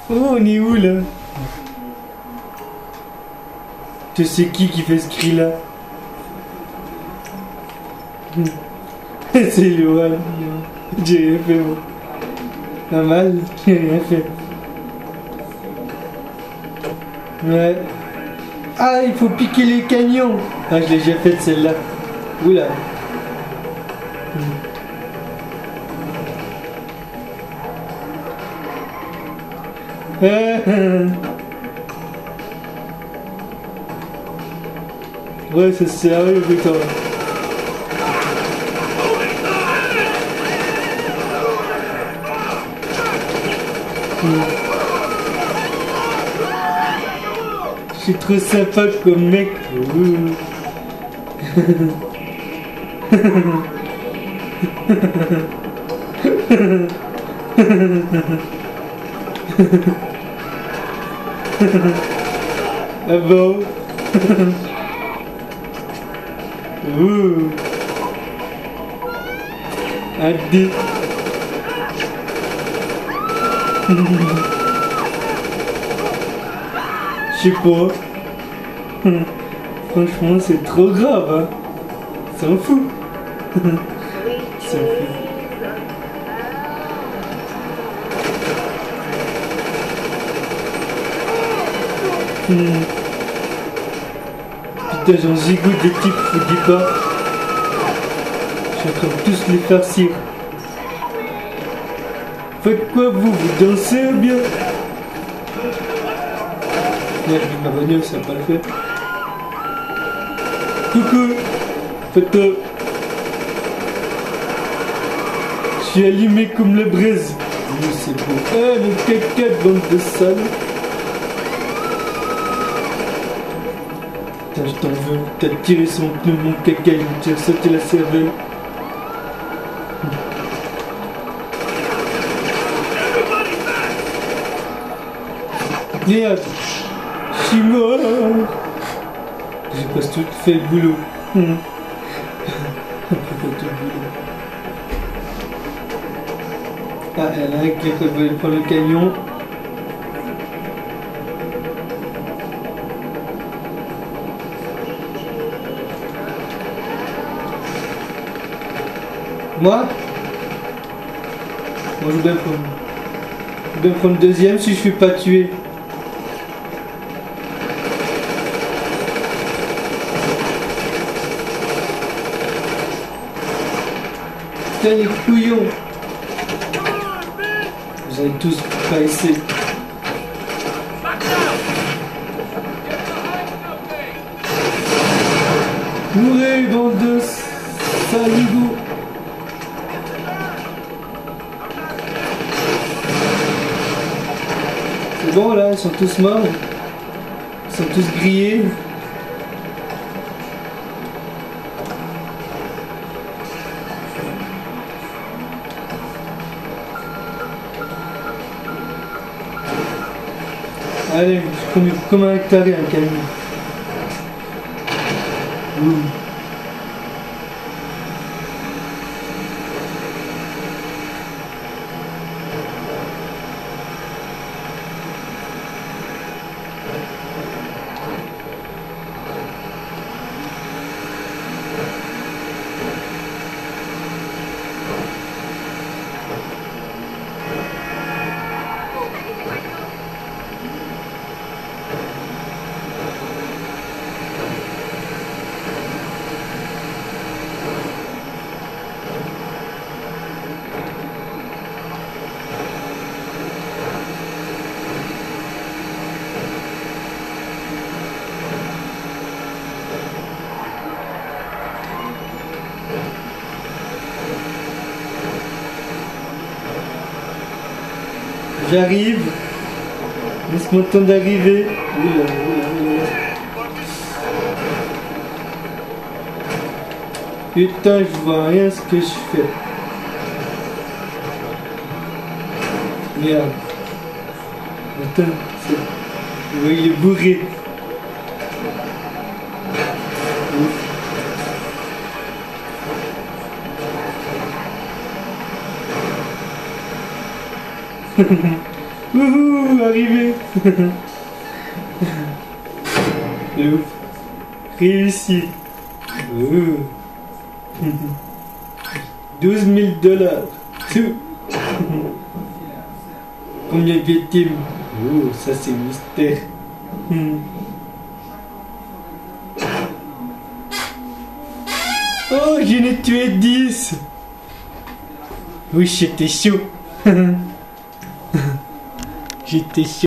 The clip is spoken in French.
Oh, on est où là? Tu sais qui fait ce cri là? C'est Lohan. J'ai rien fait moi. Pas mal, j'ai rien fait. Ouais. Ah, il faut piquer les canyons. Ah, je l'ai déjà faite celle-là. Oula. Ouais, c'est sérieux, putain. Je suis trop sympa comme mec. Ah bon. Un dé. Je sais pas. Franchement, c'est trop grave, hein. S'en fout. S'en fout. Putain, j'en gigoute des types, je vous dis pas. Je suis en train de tous les farcir. Faites quoi vous dansez ou bien? Merde, ma bagnole, ça va pas le faire. Coucou. Faites quoi? Je suis allumé comme la braise. Oui, c'est beau. Ah, mon caca de bande de salles. Putain, je t'en veux. T'as tiré son pneu, mon caca, il me tire sauter la cervelle. Merde, je suis mort. J'ai pas tout fait le boulot. Ah, elle a un qui veut prendre le camion. Moi, je vais bien prendre le deuxième si je suis pas tué. Putain, les couillons. Vous allez tous passer. Mourez, bande de saligots. C'est bon là, ils sont tous morts. Ils sont tous grillés. Allez, je prends comme un hectare un camion. J'arrive. Laisse-moi le temps d'arriver. Putain, je vois rien ce que je fais. Merde. Attends, oui, il est bourré. Wouhou, arrivé. Ouf. Réussi. 12 000 $. Combien de victimes? Oh, ça c'est mystère. Oh, j'en ai tué 10. Oui, j'étais chaud. J'étais chaud.